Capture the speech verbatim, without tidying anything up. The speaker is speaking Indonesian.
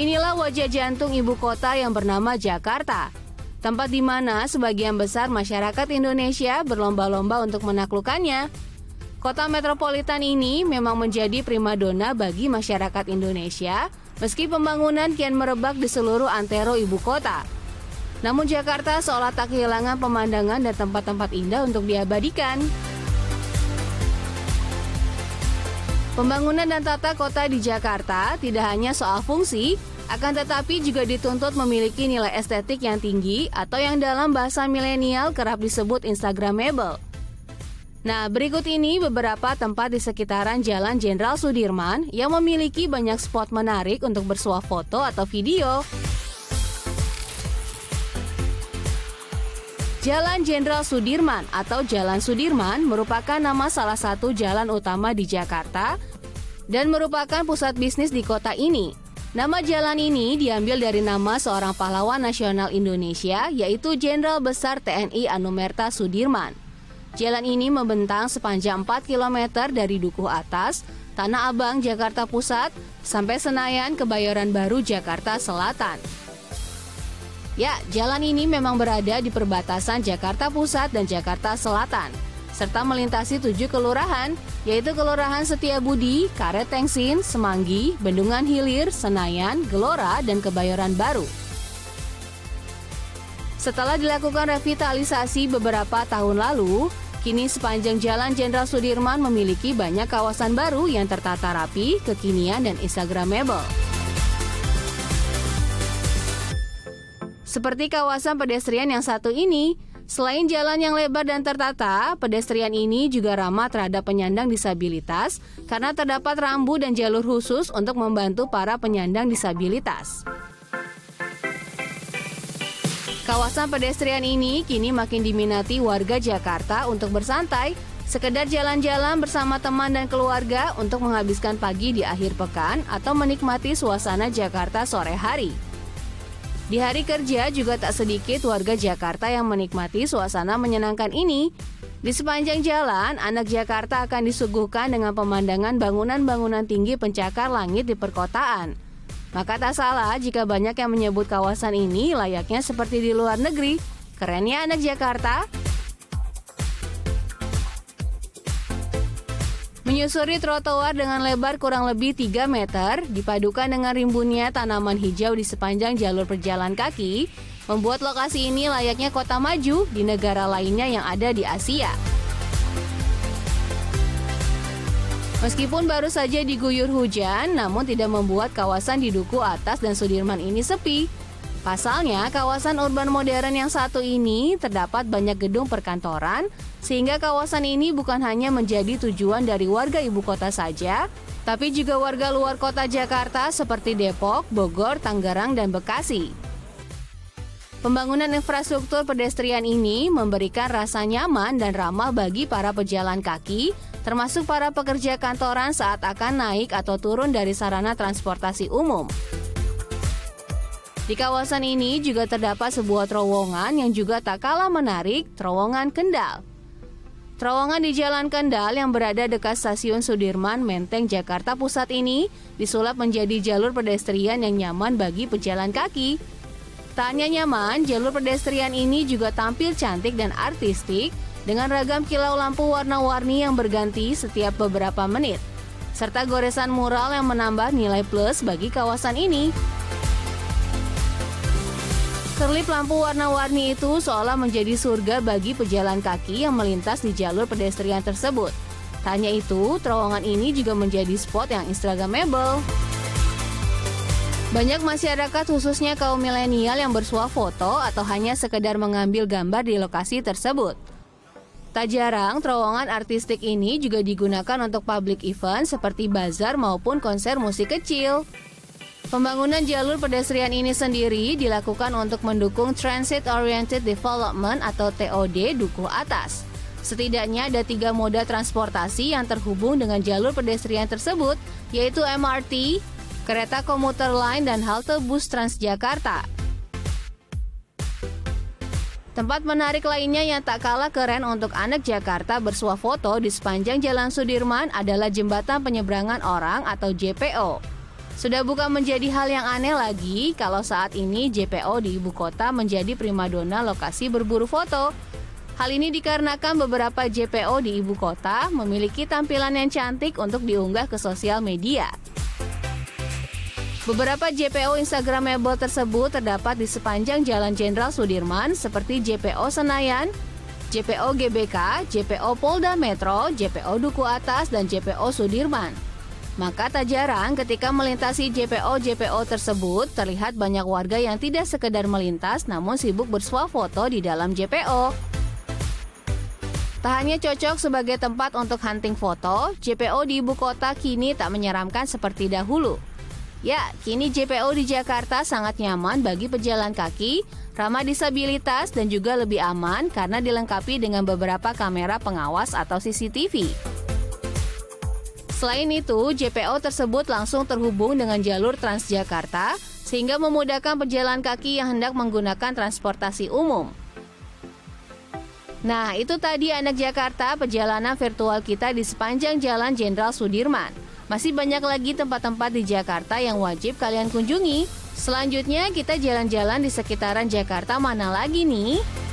Inilah wajah jantung ibu kota yang bernama Jakarta. Tempat di mana sebagian besar masyarakat Indonesia berlomba-lomba untuk menaklukkannya. Kota metropolitan ini memang menjadi primadona bagi masyarakat Indonesia, meski pembangunan kian merebak di seluruh antero ibu kota. Namun Jakarta seolah tak kehilangan pemandangan dan tempat-tempat indah untuk diabadikan. Pembangunan dan tata kota di Jakarta tidak hanya soal fungsi, akan tetapi juga dituntut memiliki nilai estetik yang tinggi atau yang dalam bahasa milenial kerap disebut Instagramable. Nah, berikut ini beberapa tempat di sekitaran Jalan Jenderal Sudirman yang memiliki banyak spot menarik untuk bersuah foto atau video. Jalan Jenderal Sudirman atau Jalan Sudirman merupakan nama salah satu jalan utama di Jakarta dan merupakan pusat bisnis di kota ini. Nama jalan ini diambil dari nama seorang pahlawan nasional Indonesia, yaitu Jenderal Besar T N I Anumerta Sudirman. Jalan ini membentang sepanjang empat kilometer dari Dukuh Atas, Tanah Abang, Jakarta Pusat, sampai Senayan, Kebayoran Baru, Jakarta Selatan. Ya, jalan ini memang berada di perbatasan Jakarta Pusat dan Jakarta Selatan, serta melintasi tujuh kelurahan, yaitu Kelurahan Setiabudi, Karet Tengsin, Semanggi, Bendungan Hilir, Senayan, Gelora, dan Kebayoran Baru. Setelah dilakukan revitalisasi beberapa tahun lalu, kini sepanjang Jalan Jenderal Sudirman memiliki banyak kawasan baru yang tertata rapi, kekinian, dan Instagramable. Seperti kawasan pedestrian yang satu ini, selain jalan yang lebar dan tertata, pedestrian ini juga ramah terhadap penyandang disabilitas karena terdapat rambu dan jalur khusus untuk membantu para penyandang disabilitas. Kawasan pedestrian ini kini makin diminati warga Jakarta untuk bersantai, sekedar jalan-jalan bersama teman dan keluarga untuk menghabiskan pagi di akhir pekan atau menikmati suasana Jakarta sore hari. Di hari kerja juga tak sedikit warga Jakarta yang menikmati suasana menyenangkan ini. Di sepanjang jalan, anak Jakarta akan disuguhkan dengan pemandangan bangunan-bangunan tinggi pencakar langit di perkotaan. Maka tak salah jika banyak yang menyebut kawasan ini layaknya seperti di luar negeri. Kerennya anak Jakarta. Menyusuri trotoar dengan lebar kurang lebih tiga meter, dipadukan dengan rimbunnya tanaman hijau di sepanjang jalur pejalan kaki, membuat lokasi ini layaknya kota maju di negara lainnya yang ada di Asia. Meskipun baru saja diguyur hujan, namun tidak membuat kawasan di Dukuh Atas dan Sudirman ini sepi. Pasalnya, kawasan urban modern yang satu ini terdapat banyak gedung perkantoran, sehingga kawasan ini bukan hanya menjadi tujuan dari warga ibu kota saja, tapi juga warga luar kota Jakarta seperti Depok, Bogor, Tangerang, dan Bekasi. Pembangunan infrastruktur pedestrian ini memberikan rasa nyaman dan ramah bagi para pejalan kaki, termasuk para pekerja kantoran saat akan naik atau turun dari sarana transportasi umum. Di kawasan ini juga terdapat sebuah terowongan yang juga tak kalah menarik, terowongan Kendal. Terowongan di Jalan Kendal yang berada dekat stasiun Sudirman, Menteng, Jakarta Pusat ini disulap menjadi jalur pedestrian yang nyaman bagi pejalan kaki. Tak hanya nyaman, jalur pedestrian ini juga tampil cantik dan artistik dengan ragam kilau lampu warna-warni yang berganti setiap beberapa menit, serta goresan mural yang menambah nilai plus bagi kawasan ini. Kerlip lampu warna-warni itu seolah menjadi surga bagi pejalan kaki yang melintas di jalur pedestrian tersebut. Tak hanya itu, terowongan ini juga menjadi spot yang Instagramable. Banyak masyarakat khususnya kaum milenial yang bersuah foto atau hanya sekedar mengambil gambar di lokasi tersebut. Tak jarang, terowongan artistik ini juga digunakan untuk public event seperti bazar maupun konser musik kecil. Pembangunan jalur pedestrian ini sendiri dilakukan untuk mendukung Transit Oriented Development atau T O D Dukuh Atas. Setidaknya ada tiga moda transportasi yang terhubung dengan jalur pedestrian tersebut, yaitu M R T, kereta komuter lain, dan halte bus Transjakarta. Tempat menarik lainnya yang tak kalah keren untuk anak Jakarta bersuah foto di sepanjang Jalan Sudirman adalah Jembatan Penyeberangan Orang atau J P O. Sudah bukan menjadi hal yang aneh lagi kalau saat ini J P O di ibu kota menjadi primadona lokasi berburu foto. Hal ini dikarenakan beberapa J P O di ibu kota memiliki tampilan yang cantik untuk diunggah ke sosial media. Beberapa J P O Instagramable tersebut terdapat di sepanjang Jalan Jenderal Sudirman seperti J P O Senayan, J P O G B K, J P O Polda Metro, J P O Duku Atas, dan J P O Sudirman. Maka tak jarang ketika melintasi J P O-J P O tersebut, terlihat banyak warga yang tidak sekedar melintas namun sibuk bersuah foto di dalam J P O. Tak hanya cocok sebagai tempat untuk hunting foto, J P O di ibu kota kini tak menyeramkan seperti dahulu. Ya, kini J P O di Jakarta sangat nyaman bagi pejalan kaki, ramah disabilitas, dan juga lebih aman karena dilengkapi dengan beberapa kamera pengawas atau C C T V. Selain itu, J P O tersebut langsung terhubung dengan jalur Transjakarta sehingga memudahkan pejalan kaki yang hendak menggunakan transportasi umum. Nah, itu tadi anak Jakarta perjalanan virtual kita di sepanjang Jalan Jenderal Sudirman. Masih banyak lagi tempat-tempat di Jakarta yang wajib kalian kunjungi. Selanjutnya kita jalan-jalan di sekitaran Jakarta mana lagi nih?